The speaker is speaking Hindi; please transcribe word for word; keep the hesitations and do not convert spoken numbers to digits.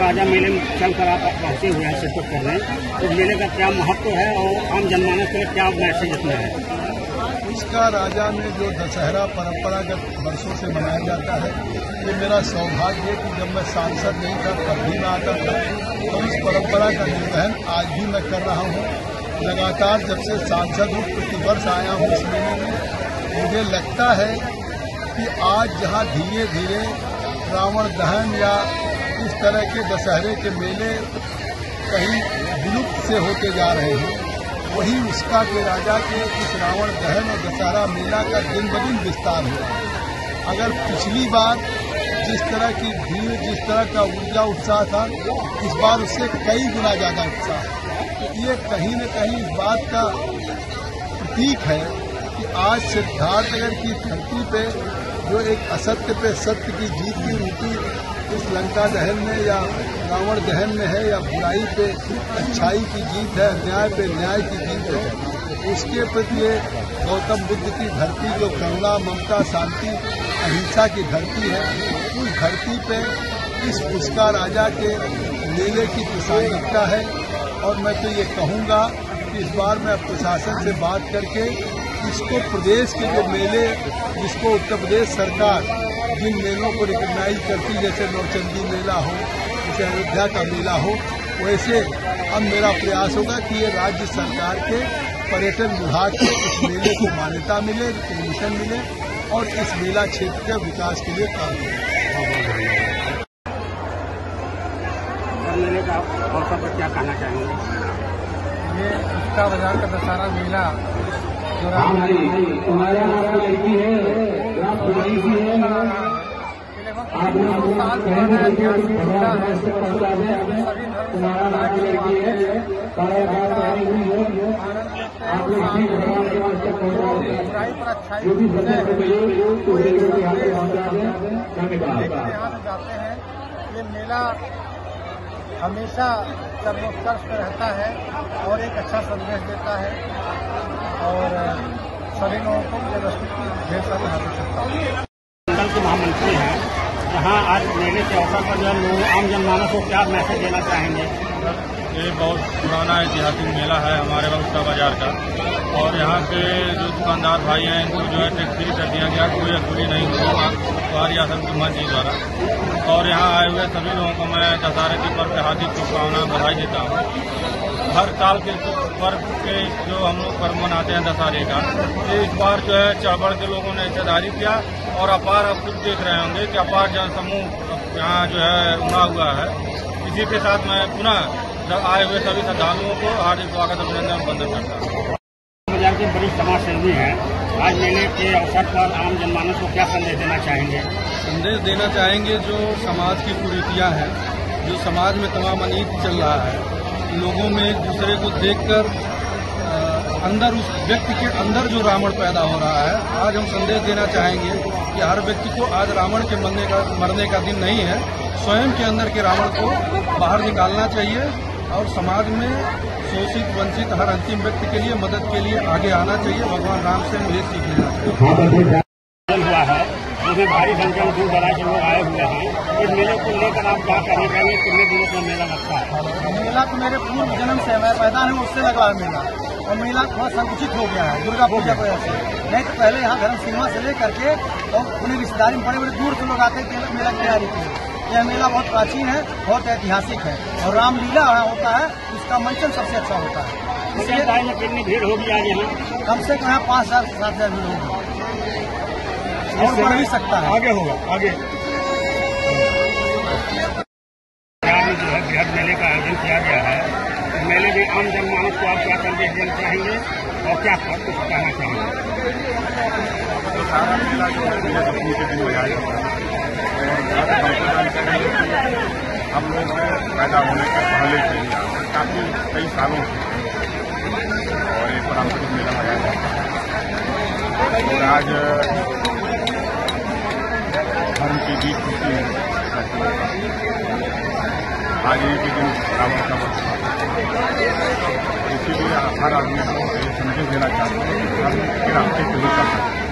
राजा मेले में चलकर आप पहुँचे हुए हैं, शिरकत कर रहे हैं, तो मेले का क्या महत्व है और आम जनमानस के लिए क्या मैसेज इतना है? उसका राजा में जो दशहरा परंपरागत वर्षों से मनाया जाता है, ये मेरा सौभाग्य है कि जब मैं सांसद नहीं था तब भी मैं आता था, तो इस परंपरा का निर्वहन आज भी मैं कर रहा हूँ। लगातार जब से सांसद हूँ प्रतिवर्ष आया हूँ इस मेले में। मुझे लगता है कि आज जहाँ धीरे धीरे रावण दहन या इस तरह के दशहरे के मेले कहीं विलुप्त से होते जा रहे हैं, वही उसका के राजा के इस रावण दहन और दशहरा मेला का दिन ब दिन विस्तार हो रहा है। अगर पिछली बार जिस तरह की भीड़, जिस तरह का ऊर्जा उत्साह था, इस बार उससे कई गुना ज्यादा उत्साह है। तो ये कहीं न कहीं इस बात का प्रतीक है कि आज सिद्धार्थनगर की धरती पे जो एक असत्य पे सत्य की जीत की रीति इस लंका दहन में या रावण दहन में है, या बुराई पे अच्छाई की जीत है, अन्याय पे न्याय की जीत है, उसके प्रति ये गौतम बुद्ध की धरती जो करुणा, ममता, शांति, अहिंसा की धरती है, उस धरती पे इस उसका राजा के मेले की प्रासंगिकता है। और मैं तो ये कहूँगा कि इस बार मैं प्रशासन से बात करके इसको प्रदेश के जो मेले, जिसको उत्तर प्रदेश सरकार जिन मेलों को रिकॉग्नाइज करती, जैसे नौचंदी मेला हो, जैसे अयोध्या का मेला हो, वैसे अब मेरा प्रयास होगा कि ये राज्य सरकार के पर्यटन विभाग के इस मेले को मान्यता मिले, रिकॉग्निशन मिले और इस मेला क्षेत्र के विकास के लिए काम करें। मेले का अवसर पर क्या कहना चाहेंगे? ये उसका बाजार का दशहरा मेला जो तुम्हारे हमारा लड़की है, बड़ी सी है, आप लोग तुम्हारा लड़की है, सारा बात आई हुई है, आप लोग ठीक भगवान के वास्ते पहुंचा जो भी बदल तो यहाँ पे पहुंचा दें। जाते हैं, ये मेला हमेशा सर्वोत्कर्ष में रहता है और एक अच्छा संदेश देता है और सभी लोगों को व्यवस्थित ढेर सारी हासिल करता है। मंडल के महामंत्री हैं, जहाँ आज मेले के अवसर पर जो लोग आम जनमानस को क्या मैसेज देना चाहेंगे? ये बहुत पुराना ऐतिहासिक मेला है हमारे उसका बाजार का, और यहाँ के जो दुकानदार भाई हैं इनको जो है टैक्स फ्री कर दिया गया, कोई असूली नहीं होगी सवारी आसन कुमार जी द्वारा। और यहाँ आए हुए सभी लोगों को मैं दशहरे के पर्व के हार्दिक शुभकामना बधाई देता हूँ। हर साल के पर्व के जो हम लोग पर्व मनाते हैं दशहरे का, तो इस बार जो है चढ़ के लोगों ने हिस्सेदारी किया और अपार आप खुद देख रहे होंगे कि अपार जनसमूह यहाँ जो है उमड़ा हुआ है। इसी के साथ मैं पुनः आए हुए सभी श्रद्धालुओं को हार्दिक स्वागत अभिनंदन वंदन करता हूँ। बाजार के बड़ी समाज सेवी हैं, आज मेले के अवसर पर आम जनमानस को क्या संदेश देना चाहेंगे? संदेश देना चाहेंगे जो समाज की कुरीतियाँ हैं, जो समाज में तमाम अनीति चल रहा है, लोगों में एक दूसरे को देखकर अंदर उस व्यक्ति के अंदर जो रावण पैदा हो रहा है, आज हम संदेश देना चाहेंगे कि हर व्यक्ति को आज रावण के मरने का मरने का दिन नहीं है, स्वयं के अंदर के रावण को बाहर निकालना चाहिए और समाज में शोषित वंचित हर अंतिम व्यक्ति के लिए मदद के लिए आगे आना चाहिए। भगवान राम से मुझे सीख लेना चाहिए। हुआ है जिसमें भारी संख्या में दूर दराज से लोग आए हुए हैं, इस मेले को लेकर आप क्या कहना चाहेंगे? कितने दिनों का मेला लगता है? मेला तो मेरे पूर्व जन्म से मैं पैदा हूँ उससे लगा है मेला, और मेला थोड़ा संकुचित हो गया है दुर्गा पूजा की वजह से। नहीं तो पहले यहाँ धर्म सीमा से लेकर के और पूरी रिश्तेदारी में बड़े बड़े दूर से लोग आते थे मेला की तैयारी के लिए। यह मेला बहुत प्राचीन है, बहुत ऐतिहासिक है और रामलीला होता है, उसका मंचन सबसे अच्छा होता है। इसलिए टाइम में कितनी भीड़ होगी आज यहाँ? कम से कम पाँच हजार से सात हजार भीड़ होगी और बढ़ भी सकता है, आगे होगा आगे। जो है बृहद मेले का आयोजन किया गया है, मेले में आम जनमानस को आप क्या संदेश देना चाहेंगे और क्या कुछ कहना चाहेंगे? तो सारा मेला जो है दशमी के दिन मनाया जाता है और हम लोग पैदा होने के पहले से ही काफी कई सालों से और एक पारंपरिक मेला मनाया जाता है। और आज धर्म की जीत खुशी है, आज एक ही दिन रावण का वध हुआ, इसीलिए हर आदमी को ये संदेश देना चाहते हैं कि धर्म के रास्ते को ही कर सकते हैं।